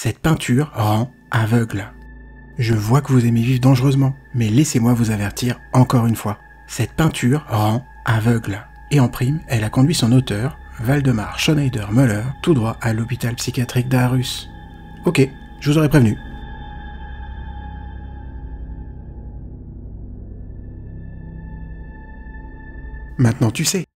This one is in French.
Cette peinture rend aveugle. Je vois que vous aimez vivre dangereusement, mais laissez-moi vous avertir encore une fois. Cette peinture rend aveugle. Et en prime, elle a conduit son auteur, Waldemar Schneider-Müller, tout droit à l'hôpital psychiatrique d'Aarhus. Ok, je vous aurais prévenu. Maintenant tu sais.